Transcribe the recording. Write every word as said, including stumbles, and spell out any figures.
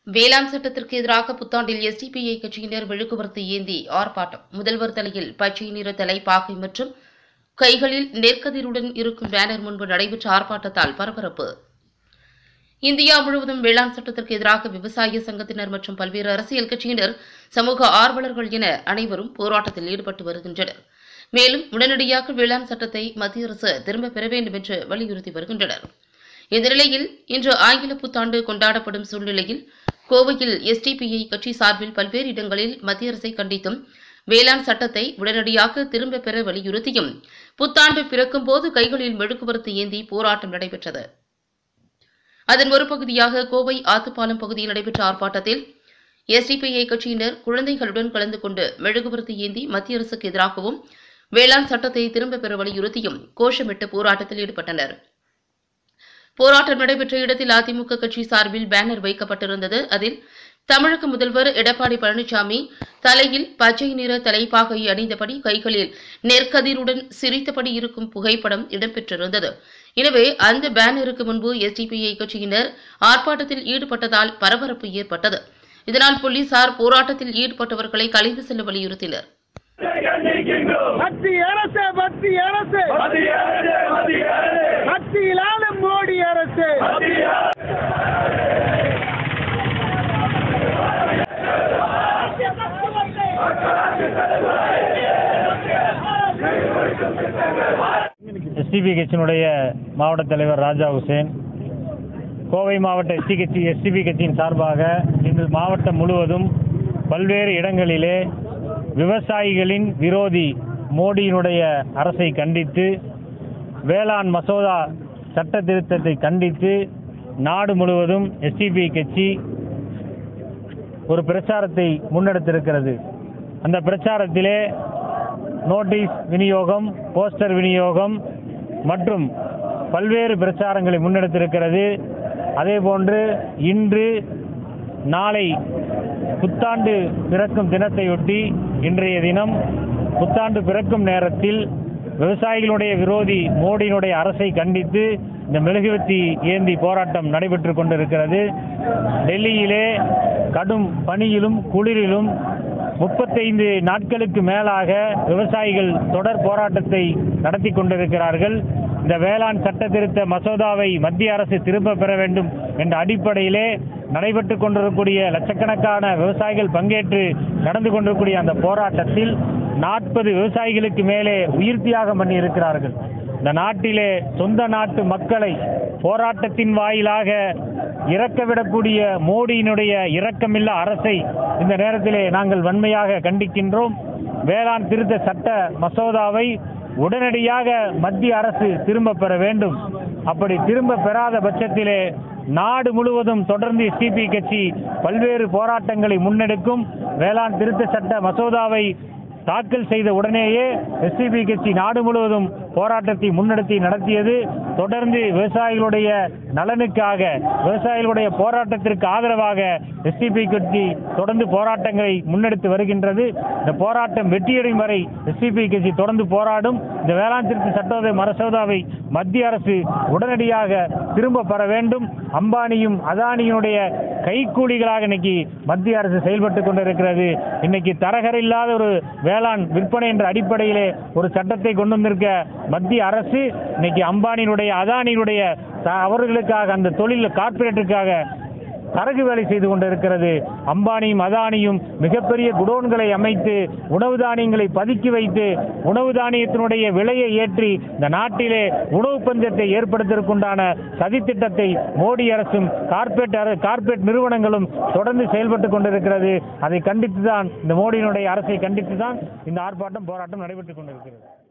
வேளாண் சட்டத்திற்கு எதிராக புத்தாண்டில் எஸ்டிபிஐ கட்சியினர் மெழுகுவர்த்தி ஏந்தி ஆர்ப்பாட்டம். முதல்வர் தலையில் பச்சை நிற தலைப்பாகை மற்றும் கைகளில் நெற்கதிருடன் இருக்கும் பேனர் முன்பு நடைபெற்ற ஆர்ப்பாட்டத்தால் பரபரப்பு. இந்தியா முழுவதும் வேளாண் சட்டத்திற்கு எதிராக விவசாய சங்கத்தினர் மற்றும் பல்வேறு அரசியல் கட்சியினர், சமூக ஆர்வலர்கள் என அனைவரும் போராட்டத்தில் ஈடுபட்டு வருகின்றனர். மேலும் உடனடியாக வேளாண் சட்டத்தை மத்திய அரசு திரும்பப் பெற வேண்டும் என்று வலியுறுத்தி வருகின்றனர். இந்த நிலையில் இன்று ஆங்கில புத்தாண்டு கொண்டாடப்படும் சூழ்நிலையில் கோவையில் எஸ்டிபிஐ கட்சி சார்பில் பல்வேறு இடங்களில் மத்திய அரசை கண்டித்தும், வேளாண் சட்டத்தை உடனடியாக திரும்பப் பெற வலியுறுத்தியும் புத்தாண்டு பிறக்கும் போது கைகளில் மெழுகுவர்த்தி ஏந்தி போராட்டம் நடைபெற்றது. அதன் ஒரு பகுதியாக கோவை ஆத்துப்பாலம் பகுதியில் நடைபெற்ற ஆர்ப்பாட்டத்தில் எஸ்டிபிஐ கட்சியினர் குழந்தைகளுடன் கலந்து கொண்டு மெழுகுவர்த்தி ஏந்தி மத்திய அரசுக்கு எதிராகவும் வேளாண் சட்டத்தை திரும்பப் பெற வலியுறுத்தியும் கோஷமிட்டு போராட்டத்தில் ஈடுபட்டனர். போராட்டம் நடைபெற்ற இடத்தில் அதிமுக கட்சி சார்பில் பேனர் வைக்கப்பட்டிருந்தது. அதில் தமிழக முதல்வர் எடப்பாடி பழனிசாமி தலையில் பச்சை நிற தலைப்பாகை அணிந்தபடி கைகளில் நெற்கதிருடன் சிரித்தபடி இருக்கும் புகைப்படம் இடம்பெற்றிருந்தது. எனவே அந்த பேனருக்கு முன்பு எஸ்டிபிஐ கட்சியினர் ஆர்ப்பாட்டத்தில் ஈடுபட்டதால் பரபரப்பு ஏற்பட்டது. இதனால் போலீசார் போராட்டத்தில் ஈடுபட்டவர்களை கலைந்து செல்ல வலியுறுத்தினர். மத்திய அரசு மத்திய அரசு மத்தியில் ஆளும் மோடி அரசு எஸ்டிபி கட்சியினுடைய மாவட்ட தலைவர் ராஜா ஹுசேன், கோவை மாவட்ட எஸ்டி கட்சி எஸ்டிபி கட்சியின் சார்பாக இன்று மாவட்டம் முழுவதும் பல்வேறு இடங்களிலே விவசாயிகளின் விரோதி மோடியினுடைய அரசை கண்டித்து, வேளாண் மசோதா சட்ட திருத்தத்தை கண்டித்து நாடு முழுவதும் எஸ்டிபி கட்சி ஒரு பிரச்சாரத்தை முன்னெடுத்திருக்கிறது. அந்த பிரச்சாரத்திலே நோட்டீஸ் விநியோகம், போஸ்டர் விநியோகம் மற்றும் பல்வேறு பிரச்சாரங்களை முன்னெடுத்திருக்கிறது. அதேபோன்று இன்று நாளை புத்தாண்டு பிறக்கும் தினத்தையொட்டி இன்றைய தினம் புத்தாண்டு பிறக்கும் நேரத்தில் விவசாயிகளுடைய விரோதி மோடியினுடைய அரசை கண்டித்து இந்த மெழுகுவர்த்தி ஏந்தி போராட்டம் நடைபெற்று கொண்டிருக்கிறது. டெல்லியிலே கடும் பனியிலும் குளிரிலும் முப்பத்தைந்து நாட்களுக்கு மேலாக விவசாயிகள் தொடர் போராட்டத்தை நடத்தி கொண்டிருக்கிறார்கள். இந்த வேளாண் சட்ட திருத்த மசோதாவை மத்திய அரசு திரும்ப பெற வேண்டும் என்ற அடிப்படையிலே நடைபெற்றுக் கொண்டிருக்கக்கூடிய லட்சக்கணக்கான விவசாயிகள் பங்கேற்று நடந்து கொண்டிருக்கக்கூடிய அந்த போராட்டத்தில் நாற்பது விவசாயிகளுக்கு மேலே உயிர் தியாகம் பண்ணி இருக்கிறார்கள். இந்த நாட்டிலே சொந்த நாட்டு மக்களை போராட்டத்தின் வாயிலாக இறக்கவிடக்கூடிய மோடியினுடைய இரக்கமில்லா அரசை இந்த நேரத்திலே நாங்கள் வன்மையாக கண்டிக்கின்றோம். வேளாண் திருத்த சட்ட மசோதாவை உடனடியாக மத்திய அரசு திரும்ப பெற வேண்டும். அப்படி திரும்ப பெறாத பட்சத்திலே நாடு முழுவதும் தொடர்ந்து எஸ்டிபி கட்சி பல்வேறு போராட்டங்களை முன்னெடுக்கும். வேளாண் திருத்த சட்ட மசோதாவை தாக்கல் செய்த உடனேயே எஸ்டிபி கட்சி நாடு முழுவதும் போராட்டத்தை முன்னெடுத்தி நடத்தியது. தொடர்ந்து விவசாயிகளுடைய நலனுக்காக, விவசாயிகளுடைய போராட்டத்திற்கு ஆதரவாக எஸ்டிபி கட்சி தொடர்ந்து போராட்டங்களை முன்னெடுத்து வருகின்றது. இந்த போராட்டம் வெற்றியடையும் வரை எஸ்டிபி கட்சி தொடர்ந்து போராடும். இந்த வேளாண் திருத்த சட்ட மசோதாவை மத்திய அரசு உடனடியாக திரும்ப பெற வேண்டும். அம்பானியும் அதானியினுடைய கைக்கூலிகளாக இன்னைக்கு மத்திய அரசு செயல்பட்டு கொண்டிருக்கிறது. இன்னைக்கு தரகர் இல்லாத ஒரு வேளாண் விற்பனை என்ற அடிப்படையிலே ஒரு சட்டத்தை கொண்டு வந்திருக்க மத்திய அரசு இன்னைக்கு அம்பானியினுடைய அதானியினுடைய அவர்களுக்காக, அந்த தொழில் கார்ப்பரேட்டுக்காக தரகு வேலை செய்து கொண்டிருக்கிறது. அம்பானியும் அதானியும் மிகப்பெரிய குடோன்களை அமைத்து உணவு தானியங்களை பதுக்கி வைத்து உணவு தானியத்தினுடைய விலையை ஏற்றி இந்த நாட்டிலே உணவு பஞ்சத்தை ஏற்படுத்துவதற்குண்டான சதித்திட்டத்தை மோடி அரசும் கார்ப்பரேட் கார்ப்பரேட் நிறுவனங்களும் தொடர்ந்து செயல்பட்டு கொண்டிருக்கிறது. அதை கண்டித்துதான், இந்த மோடியினுடைய அரசை கண்டித்துதான் இந்த ஆர்ப்பாட்டம் போராட்டம் நடைபெற்றுக் கொண்டிருக்கிறது.